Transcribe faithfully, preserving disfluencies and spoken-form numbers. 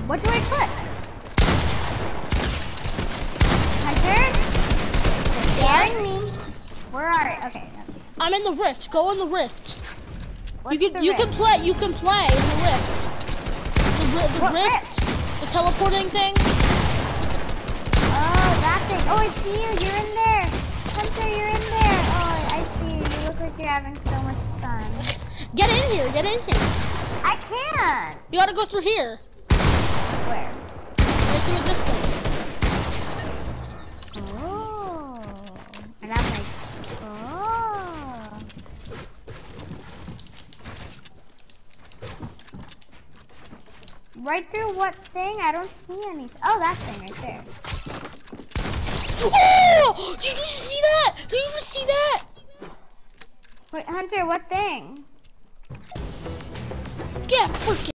What do I put? Hunter? You're scaring me. Where are you? Okay. I'm in the rift. Go in the rift. What's you can the you rift? can play you can play in the rift. The, ri the What rift, rift? the teleporting thing. Oh, that thing. Oh, I see you. You're in there. Hunter, you're in there. Oh, I see you. You look like you're having so much fun. Get in here. Get in here. I can't. You gotta go through here. Where? Right through this thing. Oh. And I'm like, oh. Right through what thing? I don't see anything. Oh, that thing right there. Oh! Did you just see that? Did you just see that? Wait, Hunter, what thing? Get freaking.